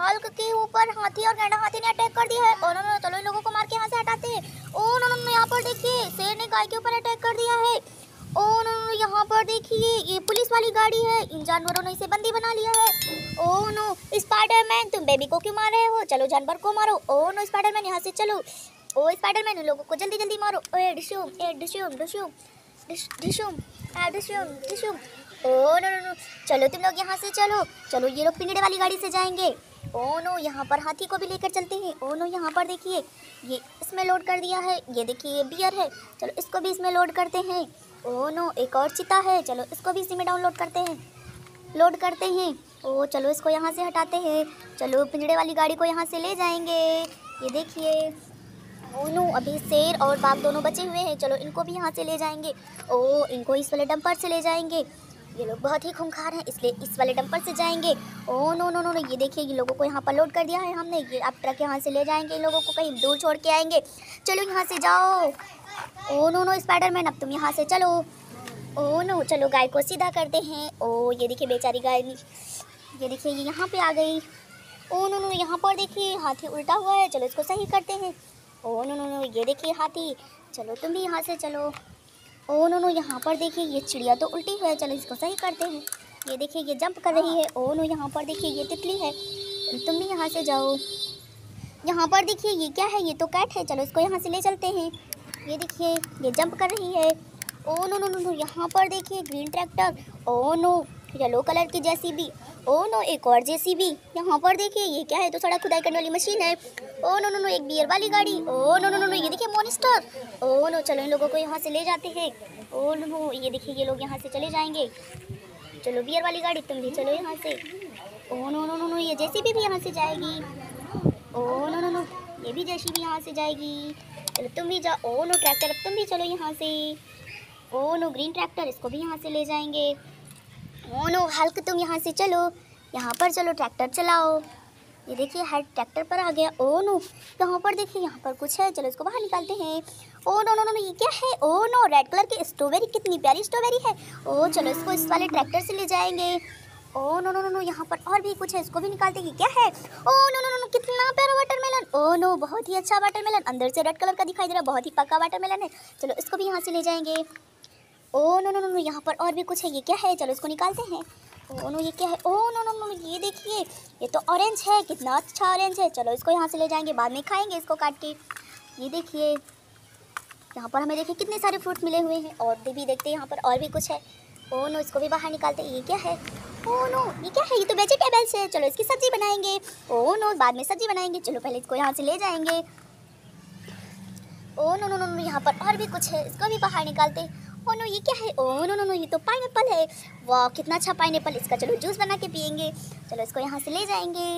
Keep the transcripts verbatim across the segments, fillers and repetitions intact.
Hulk के ऊपर हाथी और गैंडा हाथी ने अटैक कर दिया है। और नो चलो इन लोगों को मार के यहाँ से हटाते हैं। ओ नो नो यहाँ पर देखिए शेर ने गाय के ऊपर अटैक कर दिया है। ओ नो नो यहाँ पर देखिए ये पुलिस वाली गाड़ी है, इन जानवरों ने इसे बंदी बना लिया है। ओ नो स्पाइडरमैन तुम बेबी को क्यों मार रहे हो, चलो जानवर को मारो। ओ नो स्पाइडरमैन यहाँ से चलो। ओ स्पाइडरमैन इन लोगों को जल्दी जल्दी मारो। ए डिशूम ए डिशूम डिशूम डिशूम ए डिशूम डिशूम। ओ नो नो नो चलो तुम लोग यहाँ से चलो। चलो ये लोग पिंजड़े वाली गाड़ी से जाएंगे। ओ नो यहाँ पर हाथी को भी लेकर चलते हैं। ओ नो यहाँ पर देखिए ये इसमें लोड कर दिया है। ये देखिए ये बियर है, चलो इसको भी इसमें लोड करते हैं। ओ नो एक और चीता है, चलो इसको भी इसी में डाउनलोड करते हैं लोड करते हैं। ओ चलो इसको यहाँ से हटाते हैं। चलो पिंजड़े वाली गाड़ी को यहाँ से ले जाएंगे। ये देखिए ओ नो अभी शेर और बाघ दोनों बचे हुए हैं, चलो इनको भी यहाँ से ले जाएंगे। ओ इनको इस वाले डंपर से ले जाएंगे। ये लोग बहुत ही खूंखार हैं इसलिए इस वाले डंपर से जाएंगे। Oh no no no no ये देखिए ये लोगों को यहाँ पर लोड कर दिया है हमने। ये अब ट्रक यहाँ से ले जाएंगे, इन लोगों को कहीं दूर छोड़ के आएंगे। चलो यहाँ से जाओ। ओ नो नो स्पाइडरमैन अब तुम यहाँ से चलो। ओ नो चलो गाय को सीधा करते हैं। ओ ये देखिए बेचारी गाय, ये देखिए ये यहाँ पे आ गई। ओ नो नो यहाँ पर देखिए हाथी उल्टा हुआ है, चलो इसको सही करते हैं। ओ नो नो नो ये देखिए हाथी, चलो तुम भी यहाँ से चलो। ओ नो नो यहाँ पर देखिए ये चिड़िया तो उल्टी है, चलो इसको सही करते हैं। ये देखिए ये जंप कर रही है। ओ नो यहाँ पर देखिए ये तितली है, तुम भी यहाँ से जाओ। यहाँ पर देखिए ये क्या है, ये तो कैट है, चलो इसको यहाँ से ले चलते हैं। ये देखिए ये जंप कर रही है। Oh no no no no यहाँ पर देखिए green tractor. Oh no yellow colour की जेसीबी। ओ नो एक और जेसीबी। यहाँ पर देखिए ये क्या है, तो सड़क खुदाई करने वाली मशीन है। ओ नो नो नो एक बियर वाली गाड़ी। ओ नो नो नो ये देखिए मॉन्स्टर। ओ नो चलो इन लोगों को यहाँ से ले जाते हैं। ओ नो ये देखिए ये लोग यहाँ से चले जाएंगे। चलो बियर वाली गाड़ी तुम भी चलो यहाँ से। Oh no no no no ये जेसीबी भी यहाँ से जाएगी। ओ नो नो नो ये भी जेसीबी यहाँ से जाएगी। चलो तुम भी जाओ। ओ नो ट्रैक्टर अब तुम भी चलो यहाँ से। ओ नो ग्रीन ट्रैक्टर इसको भी यहाँ से ले जाएंगे। ओ नो हल्क तुम यहाँ से चलो, यहाँ पर चलो ट्रैक्टर चलाओ। ये देखिए हेड ट्रैक्टर पर आ गया। ओ नो यहाँ पर देखिए यहाँ पर कुछ है, चलो इसको बाहर निकालते हैं। ओ नो नो नो ये क्या है। ओ नो रेड कलर की स्ट्रॉबेरी, कितनी प्यारी स्ट्रॉबेरी है। ओ चलो इसको इस वाले ट्रैक्टर से ले जाएंगे। Oh no no no no यहाँ पर और भी कुछ है, इसको भी निकालते हैं। क्या है। ओ नो नो नो कितना प्यारा वाटरमेलन। ओ नो बहुत ही अच्छा वाटरमेलन, अंदर से रेड कलर का दिखाई दे रहा है, बहुत ही पक्का वाटरमेलन है। चलो इसको भी यहाँ से ले जाएंगे। ओ नो नो नो यहाँ पर और भी कुछ है, ये क्या है, चलो इसको निकालते हैं। ओ नो ये क्या है। ओ नो नो नो ये देखिए ये तो ऑरेंज है, कितना अच्छा ऑरेंज है, चलो इसको यहाँ से ले जाएंगे, बाद में खाएंगे इसको काट के। ये देखिए यहाँ पर हमें देखिए कितने सारे फ्रूट मिले हुए हैं, और भी देखते हैं यहाँ पर और भी कुछ है। ओ नो इसको भी बाहर निकालते हैं। ये क्या है। ओ नो ये क्या है, ये तो वेजिटेबल्स है, चलो इसकी सब्जी बनाएंगे। ओ नो बाद में सब्जी बनाएंगे, चलो पहले इसको यहाँ से ले जाएंगे। ओ नो नो नो यहाँ पर और भी कुछ है, इसको भी बाहर निकालते हैं। ओ नो ये क्या है। ओ नो नो नो ये तो पाइनएप्पल है, वाह कितना अच्छा पाइनएप्पल, इसका चलो जूस बना के पियेंगे। चलो इसको यहाँ से ले जाएंगे।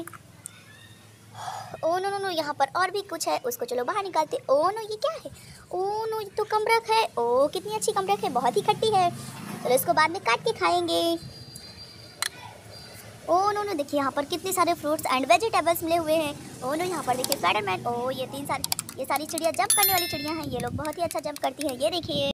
ओ नो नो नो यहाँ पर और भी कुछ है, उसको चलो बाहर निकालते। ओ नो ये क्या है। ओ नो ये तो कमरख है, ओ कितनी अच्छी कमरख है, बहुत ही खट्टी है, चलो इसको बाद में काट के खाएंगे। ओ नो नो देखिए यहाँ पर कितने सारे फ्रूट्स एंड वेजिटेबल्स मिले हुए हैं। ओ नो यहाँ पर देखिए स्पाइडरमैन। ओ ये तीन सारी ये सारी चिड़िया जंप करने वाली चिड़िया हैं, ये लोग बहुत ही अच्छा जंप करती हैं। ये देखिए